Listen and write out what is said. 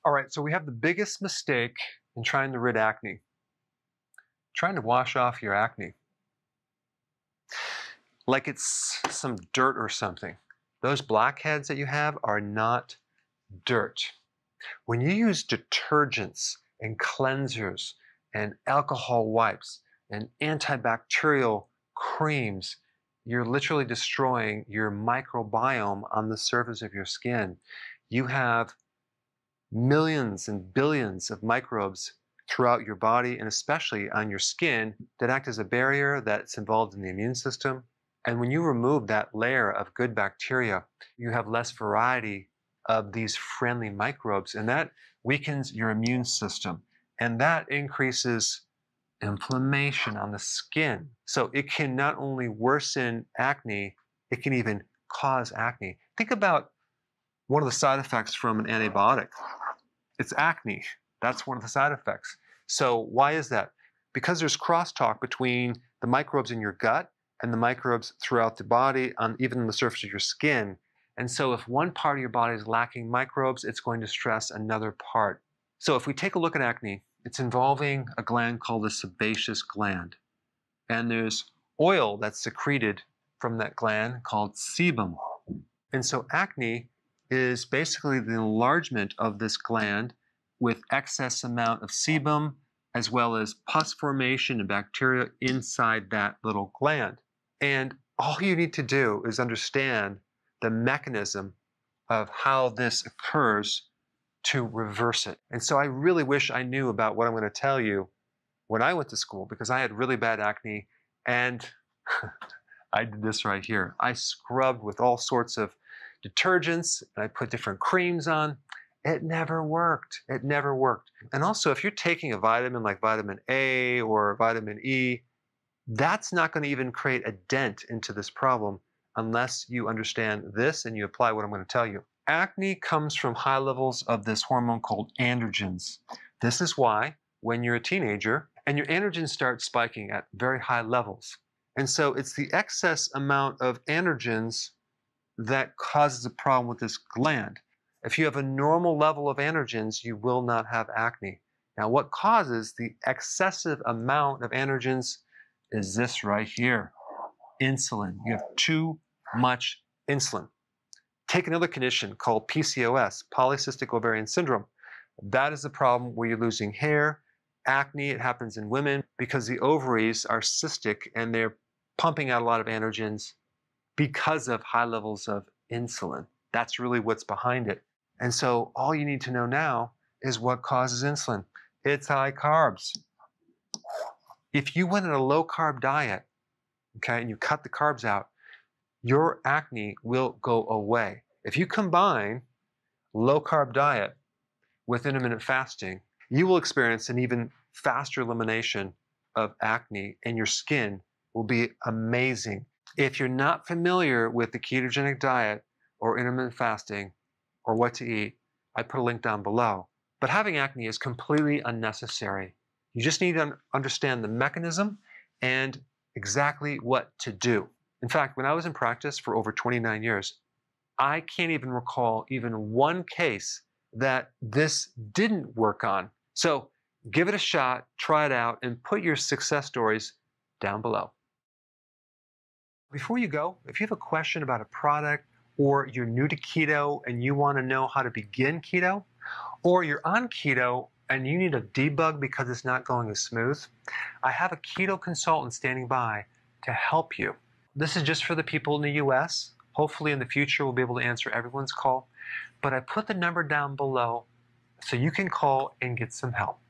All right, so we have the biggest mistake in trying to rid acne. Trying to wash off your acne. Like it's some dirt or something. Those blackheads that you have are not dirt. When you use detergents and cleansers and alcohol wipes and antibacterial creams, you're literally destroying your microbiome on the surface of your skin. You have millions and billions of microbes throughout your body and especially on your skin that act as a barrier that's involved in the immune system. And when you remove that layer of good bacteria, you have less variety of these friendly microbes, and that weakens your immune system. And that increases inflammation on the skin. So it can not only worsen acne, it can even cause acne. Think about one of the side effects from an antibiotic. It's acne. That's one of the side effects. So why is that? Because there's crosstalk between the microbes in your gut and the microbes throughout the body, even on the surface of your skin. And so if one part of your body is lacking microbes, it's going to stress another part. So if we take a look at acne, it's involving a gland called the sebaceous gland. And there's oil that's secreted from that gland called sebum. And so acne is basically the enlargement of this gland with excess amount of sebum, as well as pus formation and bacteria inside that little gland. And all you need to do is understand the mechanism of how this occurs to reverse it. And so I really wish I knew about what I'm going to tell you when I went to school, because I had really bad acne, and I did this right here. I scrubbed with all sorts of detergents, and I put different creams on. It never worked. It never worked. And also, if you're taking a vitamin like vitamin A or vitamin E, that's not going to even create a dent into this problem unless you understand this and you apply what I'm going to tell you. Acne comes from high levels of this hormone called androgens. This is why when you're a teenager and your androgens start spiking at very high levels. And so it's the excess amount of androgens that causes a problem with this gland. If you have a normal level of androgens, you will not have acne. Now, what causes the excessive amount of androgens is this right here, insulin. You have too much insulin. Take another condition called PCOS, polycystic ovarian syndrome. That is the problem where you're losing hair, acne. It happens in women because the ovaries are cystic and they're pumping out a lot of androgens because of high levels of insulin. That's really what's behind it. And so all you need to know now is what causes insulin. It's high carbs. If you went on a low-carb diet, okay, and you cut the carbs out, your acne will go away. If you combine low-carb diet with intermittent fasting, you will experience an even faster elimination of acne, and your skin will be amazing. If you're not familiar with the ketogenic diet or intermittent fasting or what to eat, I put a link down below. But having acne is completely unnecessary. You just need to understand the mechanism and exactly what to do. In fact, when I was in practice for over 29 years, I can't even recall even one case that this didn't work on. So give it a shot, try it out, and put your success stories down below. Before you go, if you have a question about a product, or you're new to keto and you want to know how to begin keto, or you're on keto and you need a debug because it's not going as smooth, I have a keto consultant standing by to help you. This is just for the people in the US. Hopefully in the future we'll be able to answer everyone's call. But I put the number down below so you can call and get some help.